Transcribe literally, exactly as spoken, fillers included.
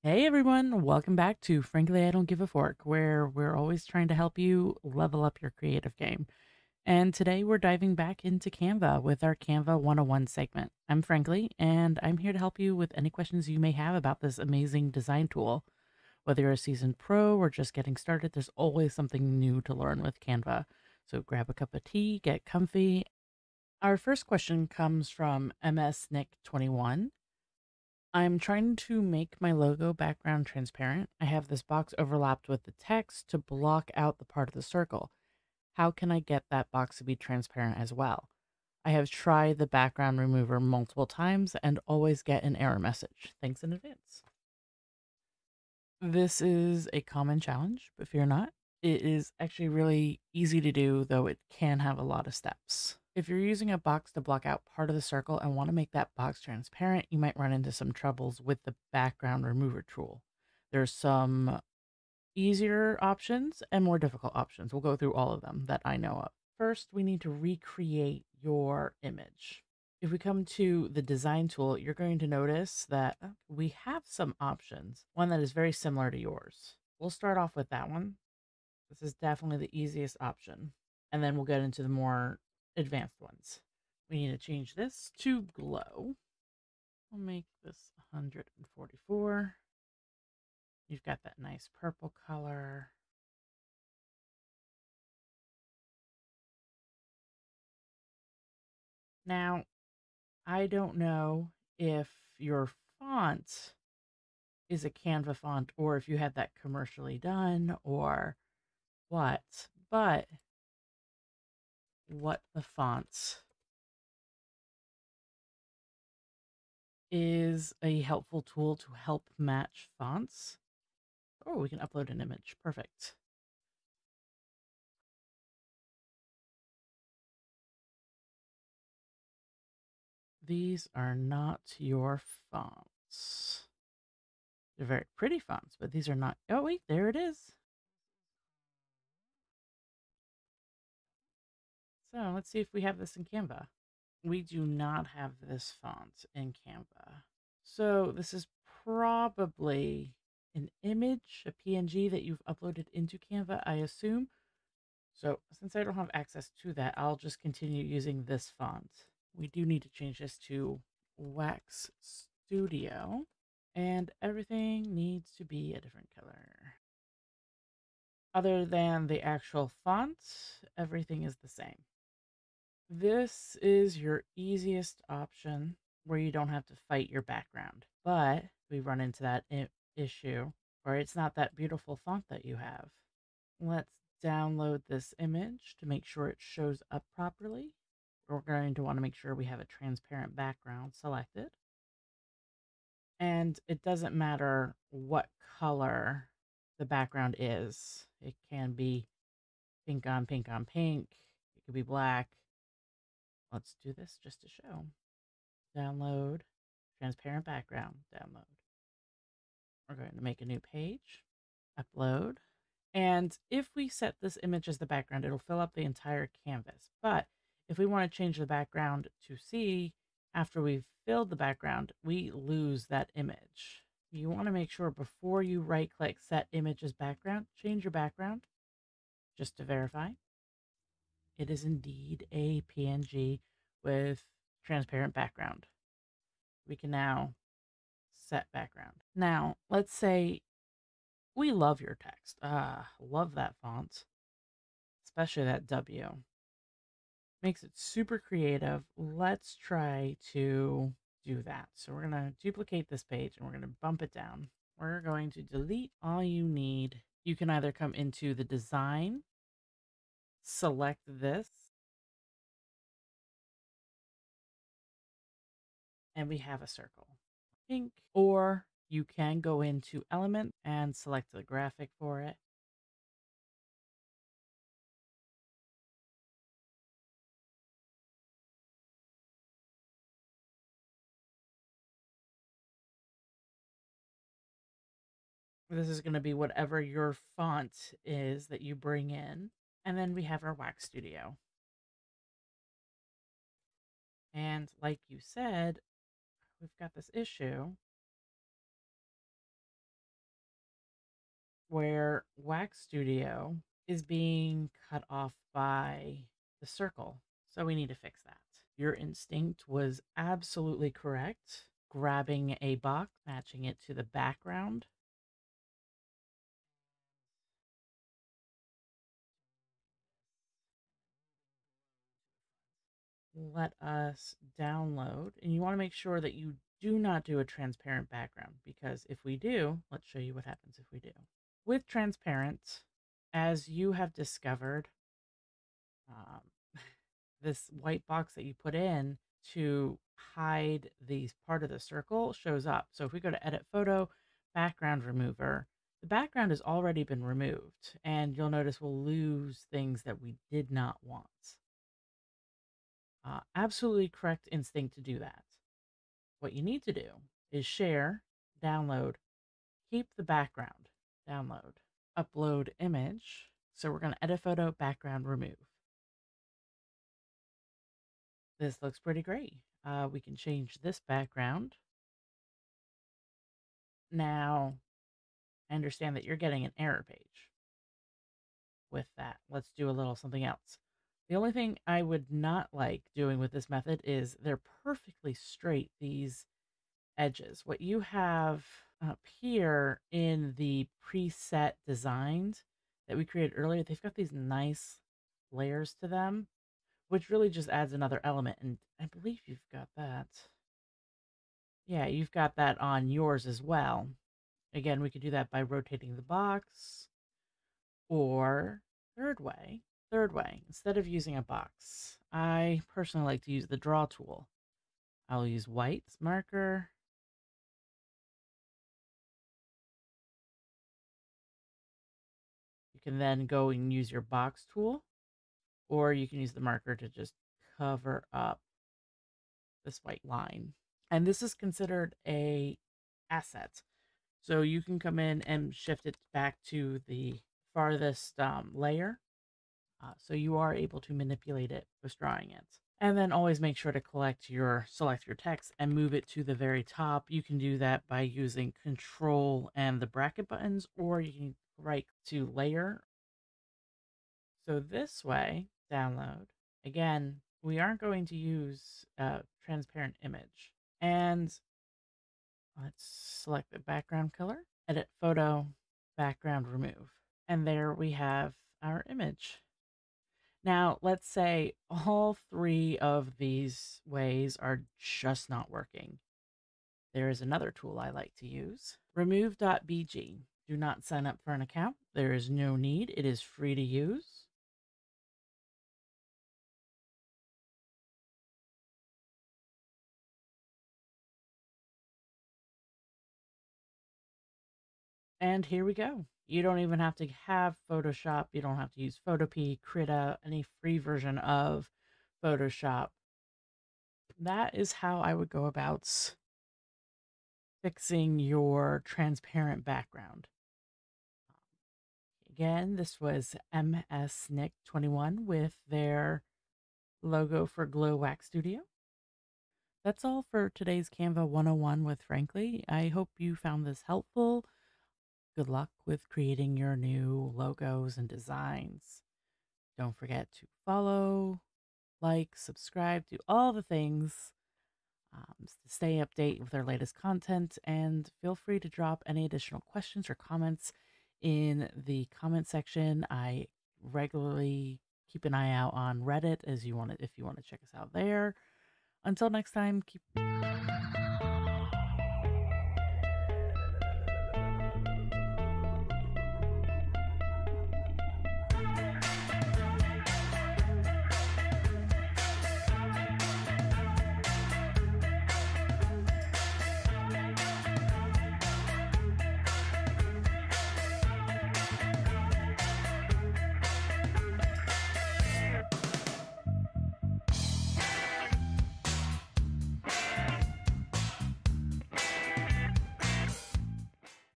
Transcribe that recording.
Hey everyone, welcome back to Frankly I Don't Give a Fork, where we're always trying to help you level up your creative game. And today we're diving back into Canva with our Canva one oh one segment. I'm Frankly, and I'm here to help you with any questions you may have about this amazing design tool. Whether you're a seasoned pro or just getting started, there's always something new to learn with Canva. So grab a cup of tea, get comfy. Our first question comes from M S Nick twenty-one. I'm trying to make my logo background transparent. I have this box overlapped with the text to block out the part of the circle. How can I get that box to be transparent as well? I have tried the background remover multiple times and always get an error message. Thanks in advance. This is a common challenge, but fear not. It is actually really easy to do, though it can have a lot of steps. If you're using a box to block out part of the circle and want to make that box transparent, you might run into some troubles with the background remover tool. There's some easier options and more difficult options. We'll go through all of them that I know of. First, we need to recreate your image. If we come to the design tool, you're going to notice that uh, we have some options, one that is very similar to yours. We'll start off with that one. This is definitely the easiest option. And then we'll get into the more advanced ones. We need to change this to glow. We'll make this one hundred forty-four. You've got that nice purple color. Now, I don't know if your font is a Canva font or if you had that commercially done or what, but what the fonts is a helpful tool to help match fonts. Oh, we can upload an image. Perfect. These are not your fonts. They're very pretty fonts, but these are not. Oh, wait, there it is. So let's see if we have this in Canva. We do not have this font in Canva. So this is probably an image, a P N G that you've uploaded into Canva, I assume. So since I don't have access to that, I'll just continue using this font. We do need to change this to Wax Studio, and everything needs to be a different color. Other than the actual font, everything is the same. This is your easiest option where you don't have to fight your background, but we run into that I- issue where it's not that beautiful font that you have. Let's download this image to make sure it shows up properly. We're going to want to make sure we have a transparent background selected. And it doesn't matter what color the background is. It can be pink on pink on pink. It could be black. Let's do this just to show. Download, transparent background, download. We're going to make a new page, upload. And if we set this image as the background, it'll fill up the entire canvas. But if we want to change the background to see after we've filled the background, we lose that image. You want to make sure before you right click set image as background, change your background just to verify. It is indeed a P N G with transparent background. We can now set background. Now, let's say we love your text. Ah, love that font, especially that W. Makes it super creative. Let's try to do that. So we're going to duplicate this page and we're going to bump it down. We're going to delete all you need. You can either come into the design, select this, and we have a circle. Pink, or you can go into element and select the graphic for it. This is going to be whatever your font is that you bring in. And then we have our Wax Studio. And like you said, we've got this issue where Wax Studio is being cut off by the circle. So we need to fix that. Your instinct was absolutely correct. Grabbing a box, matching it to the background. Let us download. And you want to make sure that you do not do a transparent background, because if we do, let's show you what happens if we do. With transparent, as you have discovered, um, this white box that you put in to hide the part of the circle shows up. So if we go to edit photo, background remover, the background has already been removed, and you'll notice we'll lose things that we did not want. Uh, absolutely correct instinct to do that. What you need to do is share, download, keep the background, download, upload image. So we're going to edit photo, background, remove. This looks pretty great. Uh, we can change this background. Now, I understand that you're getting an error page with that. Let's do a little something else. The only thing I would not like doing with this method is they're perfectly straight, these edges. What you have up here in the preset designs that we created earlier, they've got these nice layers to them, which really just adds another element. And I believe you've got that. Yeah, you've got that on yours as well. Again, we could do that by rotating the box, or third way, third way, instead of using a box, I personally like to use the draw tool. I'll use white marker. You can then go and use your box tool, or you can use the marker to just cover up this white line. And this is considered a asset. So you can come in and shift it back to the farthest um, layer. Uh, so you are able to manipulate it with drawing it. And then always make sure to collect your, select your text and move it to the very top. You can do that by using Control and the bracket buttons, or you can right to layer. So this way, download. Again, we aren't going to use a transparent image. And let's select the background color, edit photo, background remove. And there we have our image. Now, let's say all three of these ways are just not working. There is another tool I like to use, remove dot b g. Do not sign up for an account. There is no need. It is free to use. And here we go. You don't even have to have Photoshop. You don't have to use Photopea, Krita, any free version of Photoshop. That is how I would go about fixing your transparent background. Again, this was M S Nick twenty-one with their logo for Glow Wax Studio. That's all for today's Canva one oh one with Frankly. I hope you found this helpful. Good luck with creating your new logos and designs. Don't forget to follow, like, subscribe, do all the things um, to stay updated with our latest content. And feel free to drop any additional questions or comments in the comment section. I regularly keep an eye out on Reddit as you want to, if you want to check us out there. Until next time, keep